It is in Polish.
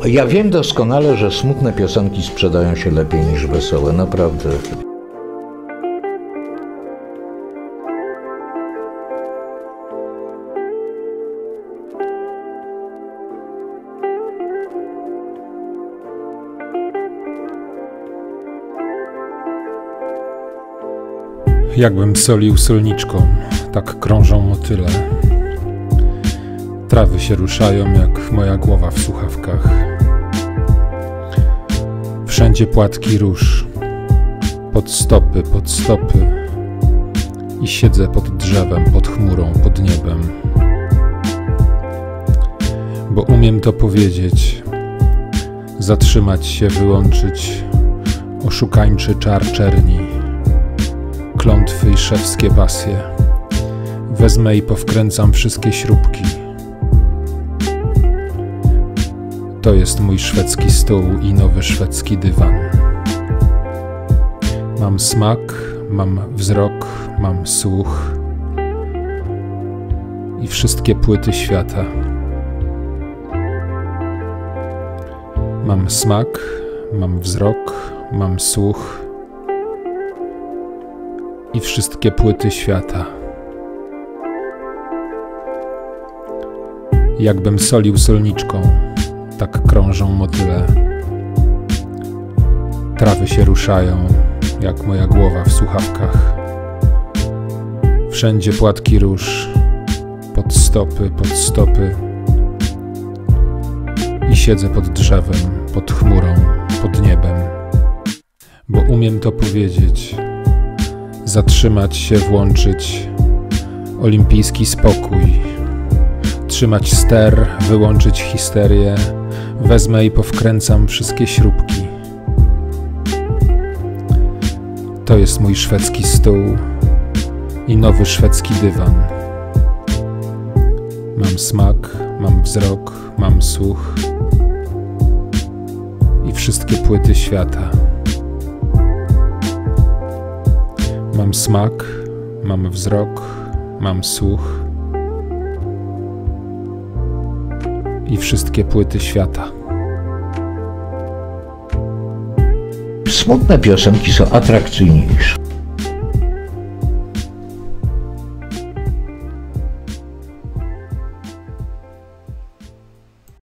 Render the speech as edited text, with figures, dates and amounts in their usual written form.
Ja wiem doskonale, że smutne piosenki sprzedają się lepiej niż wesołe, naprawdę. Jakbym solił solniczką, tak krążą motyle. Trawy się ruszają, jak moja głowa w słuchawkach. Wszędzie płatki róż, pod stopy. I siedzę pod drzewem, pod chmurą, pod niebem. Bo umiem to powiedzieć, zatrzymać się, wyłączyć oszukańczy czar czerni. Klątwy i szewskie pasje. Wezmę i powkręcam wszystkie śrubki. To jest mój szwedzki stół i nowy szwedzki dywan. Mam smak, mam wzrok, mam słuch i wszystkie płyty świata. Mam smak, mam wzrok, mam słuch i wszystkie płyty świata. Jakbym solił solniczką, tak krążą motyle. Trawy się ruszają, jak moja głowa w słuchawkach. Wszędzie płatki róż, pod stopy. I siedzę pod drzewem, pod chmurą, pod niebem. Bo umiem to powiedzieć, zatrzymać się, włączyć olimpijski spokój, trzymać ster, wyłączyć histerię, wezmę i powkręcam wszystkie śrubki. To jest mój szwedzki stół i nowy szwedzki dywan. Mam smak, mam wzrok, mam słuch i wszystkie płyty świata. Mam smak, mam wzrok, mam słuch i wszystkie płyty świata. Smutne piosenki są atrakcyjniejsze.